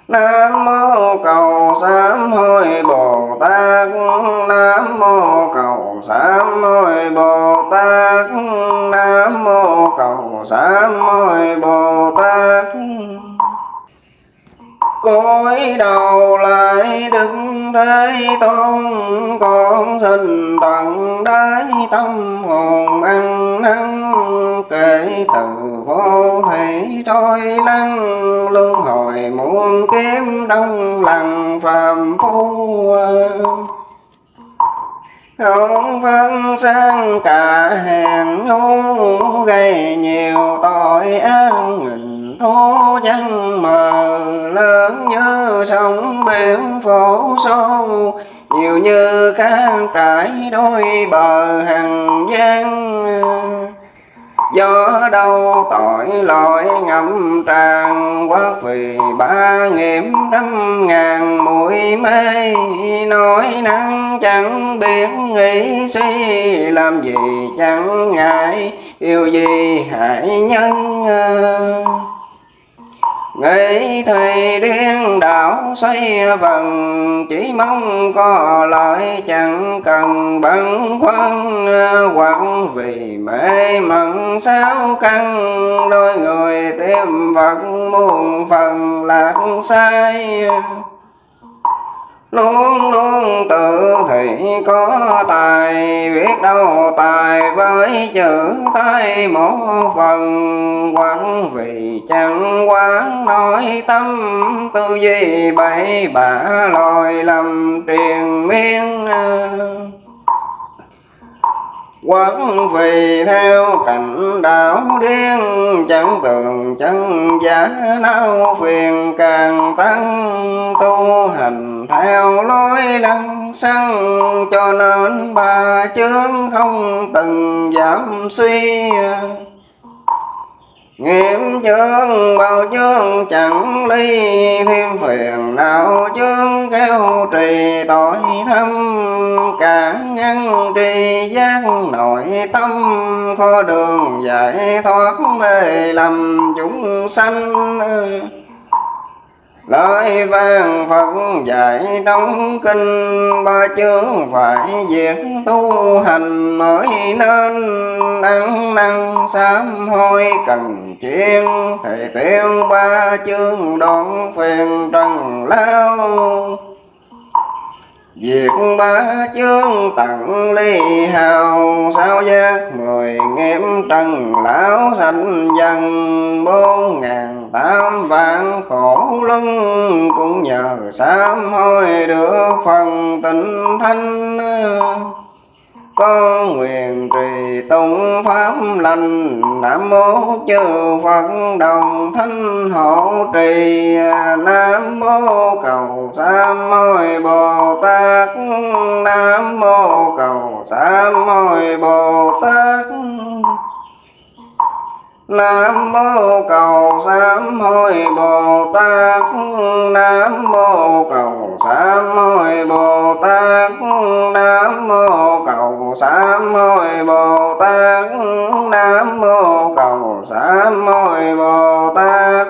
Nam mô cầu sám hối Bồ Tát. Nam mô cầu sám hối Bồ Tát. Nam mô cầu sám hối Bồ Tát. Cõi đầu lại Đức Thế Tôn, con xin tận đáy tâm hồn ăn năn, kể từ vô thị trôi lăn, luân hồi muôn kiếp đông lặng phàm phu. Không phân sang cả hèn ngu, gây nhiều tội ác nghìn thố chân mờ, lớn như sông biển phổ sâu, nhiều như cát trải đôi bờ hằng gian. Do đâu tội lỗi ngập tràn, quá vì ba nghiệp trăm ngàn muội mê, nói năng chẳng biết nghĩ suy, làm gì chẳng ngại yêu gì hại nhân. Nghĩ thì điên đảo xoay vần, chỉ mong có lợi chẳng cần băn khoăn, hoặc vì mê mẩn sáu căn, đôi người tìm vật muôn phần lạc sai. Luôn luôn tự thị có tài, biết đâu tài với chữ tay một phần, hoặc vì chẳng quán nói tâm, tư duy bậy bạ lòi lầm triền miên. Hoặc vì theo cảnh đạo điên, chẳng tường chân giả não phiền càng tăng, tu hành theo lối lăng xăng, cho nên ba chướng không từng giảm suy. Nghiệp chướng bao chướng chẳng ly, thêm phiền não chướng kéo trì tội thâm, cản ngăn tri giác nội tâm, khó đường giải thoát mê lầm chúng sanh. Lời vang Phật dạy trong kinh, ba chướng phải diệt tu hành mới nên, ăn năn sám hối cần chuyên, thầy tiêu ba chướng đoạn phiền trần lao. Diệt ba chướng tận ly hào, sao giác mười nghiệp trần lão sanh dần, 4.800 vạn khổ lưng, cũng nhờ sám hối được phần tịnh thanh. Con nguyện trì tụng pháp lành, Nam mô chư Phật đồng thanh hộ trì. Nam mô cầu sám hối Bồ Tát. Nam mô cầu sám hối Bồ Tát. Nam mô cầu sám hối Bồ Tát. Nam mô cầu sám hối Bồ Tát. Nam mô cầu sám hối Bồ Tát. Nam mô cầu sám hối Bồ Tát.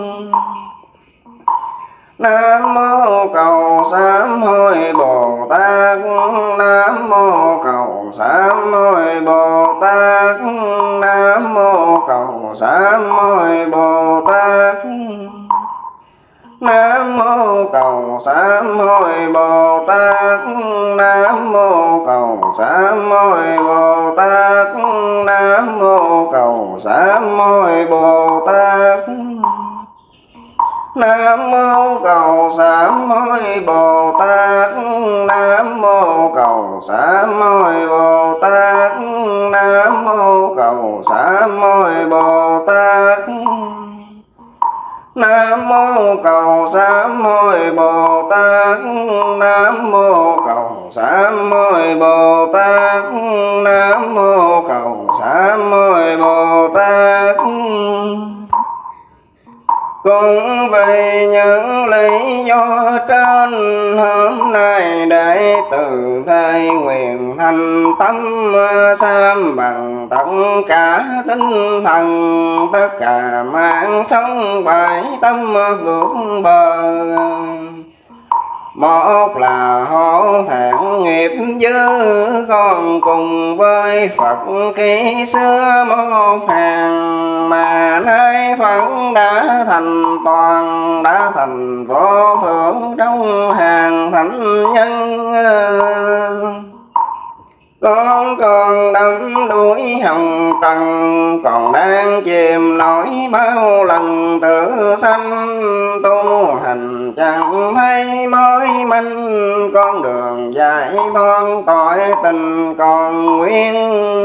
Nam mô cầu sám hối Bồ Tát. Nam mô cầu sám hối Bồ Tát. Nam mô cầu sám hối Bồ Tát. Nam mô cầu sám hối Bồ Tát. Nam mô cầu sám hối Bồ Tát. Nam mô cầu sám hối Bồ Tát. Nam mô cầu sám hối Bồ Tát. Nam mô cầu sám hối Bồ Tát. Nam mô cầu sám hối Bồ Tát. Nam mô cầu sám hối Bồ Tát. Nam mô cầu sám hối Bồ Tát. Nam mô cầu sám hối Bồ Tát. Cũng vì những lý do trên, hôm nay đệ tử thầy nguyện thành tâm sám bằng tất cả tinh thần, tất cả mạng sống bại tâm vượt bờ. Một là hổ thẹn nghiệp dư, còn cùng với Phật khi xưa một hàng, mà nay Phật đã thành toàn, đã thành vô thượng trong hàng thánh nhân. Con còn đắm đuổi hồng trần, còn đang chìm nổi bao lần tự sanh, tu hành chẳng thấy mối manh, con đường giải thoát tội tình còn nguyên.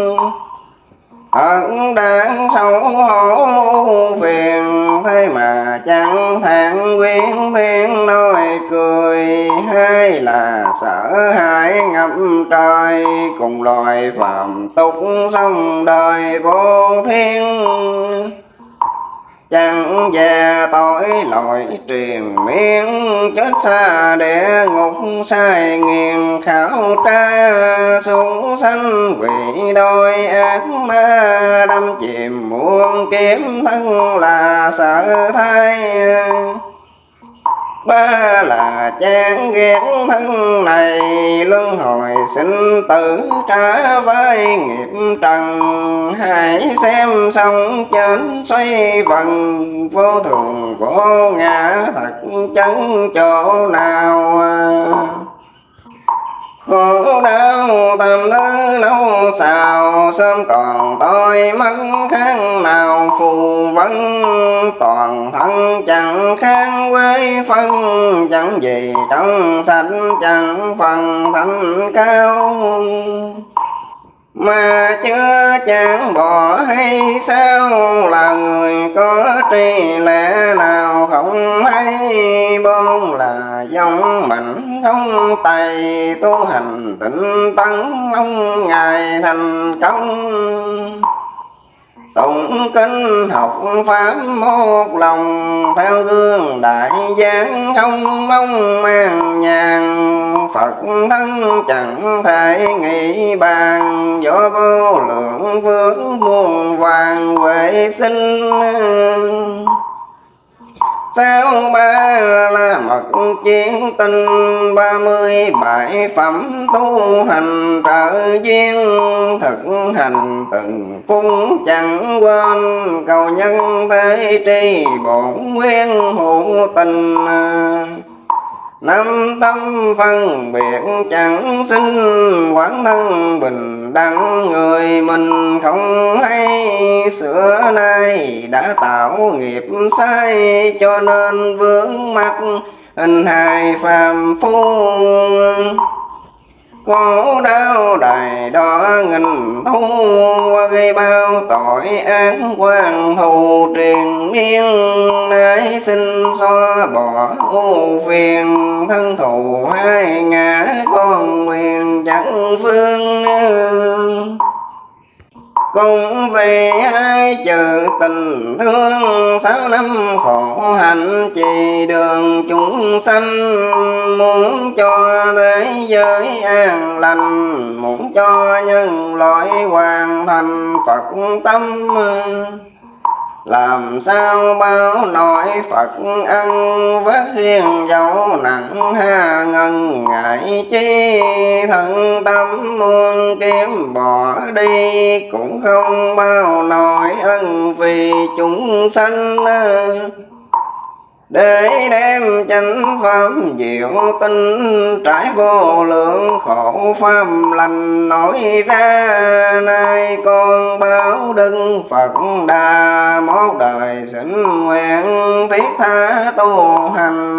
Hận đáng xấu hổ phiền, thế mà chẳng than quyến thiên nói cười, hay là sợ hãi ngập trời, cùng loài phàm tục sống đời vô thiên. Chẳng về tội lỗi triền miên, chết xa địa ngục sai nghiền, khảo tra xuống sanh quỷ đôi ác ma, đâm chìm muôn kiếm thân là sợ thai. Ba là chán ghét thân này, luân hồi sinh tử trả vai nghiệp trần, hãy xem xong trên xoay vần, vô thường vô ngã thật chân chỗ nào. Khổ đau tầm thứ lâu xào, sớm còn tôi mất kháng nào phù vân, toàn thân chẳng kháng với phân, chẳng gì trong sạch chẳng phần thanh cao. Mà chưa chẳng bỏ hay sao, là người có tri lẽ nào không hay, bốn là dòng mạnh không tài, tu hành tịnh tấn mong ngài thành công. Tụng kinh học pháp một lòng, theo gương đại giáng không mong mang nhàn, Phật thân chẳng thể nghĩ bàn, do vô lượng phước muôn vàng huệ sinh. Sao ba la mật chiến tinh, 37 phẩm tu hành trợ duyên, thực hành từng phút chẳng quên, cầu nhân thế tri bổn nguyên hữu tình. Năm tâm phân biệt chẳng sinh, quán thân bình đẳng người mình không hay, xưa nay đã tạo nghiệp sai, cho nên vướng mắc hình hài phàm phu. Khổ đau đài đó nghìn thu, gây bao tội ác quan thù triền miên, nay xin xóa bỏ ưu phiền, thân thù hai ngã con nguyện chẳng phương. Cùng vì hai chữ tình thương, 6 năm khổ hạnh trì đường chúng sanh, muốn cho thế giới an lành, muốn cho nhân loại hoàn thành Phật tâm. Làm sao báo nổi Phật ân, vác riêng dấu nặng ha ngân ngại chi, thân tâm muôn kiếm bỏ đi, cũng không bao nổi ân vì chúng sanh. Để đem chánh pháp diệu tinh, trải vô lượng khổ pháp lành nổi ra, nay con báo đức Phật đà, một đời sinh nguyện thiết tha tu hành.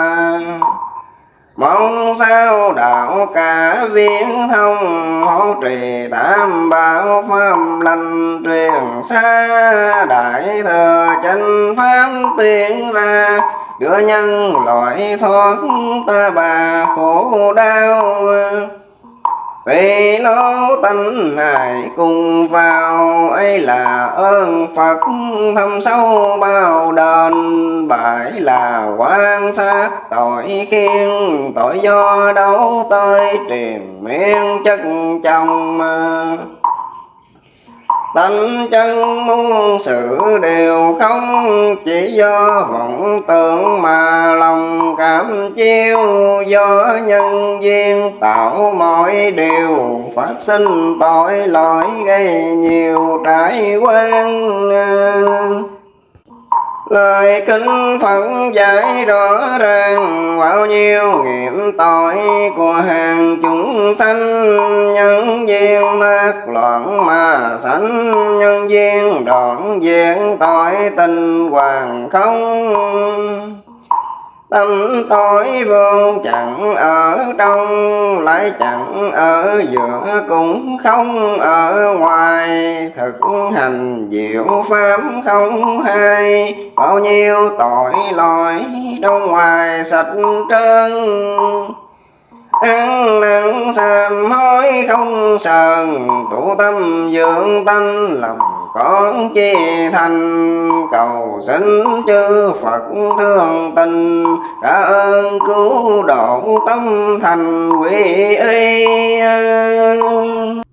Mong sao đạo cả viễn thông, hỗ trì tam bảo pháp lành truyền xa, đại thừa chánh pháp tiến ra, đưa nhân loại thoát ta bà khổ đau. vì lỗ tánh này cùng vào, ấy là ơn Phật thâm sâu bao đền. Bại là quan sát tội khiên, tội do đâu tới triền miên chất chồng. Tánh chân muôn sự đều không, chỉ do vọng tưởng mà lòng cảm chiêu. Do nhân duyên tạo mọi điều, phát sinh tội lỗi gây nhiều trải quan. Lời kinh Phật dạy rõ ràng, bao nhiêu nghiệp tội của hàng chúng sanh. Nhân duyên thác loạn mà sanh, nhân duyên đoạn diện tội tình hoàng không. Tâm tối vô chẳng ở trong, lại chẳng ở giữa cũng không ở ngoài. Thực hành diệu pháp không hay, bao nhiêu tội lỗi trong ngoài sạch trơn. Ăn năn sám hối không sờn, tụ tâm dưỡng tánh lòng con chi thành. Cầu xin chư Phật thương tình, trả ơn cứu độ tâm thành quy y.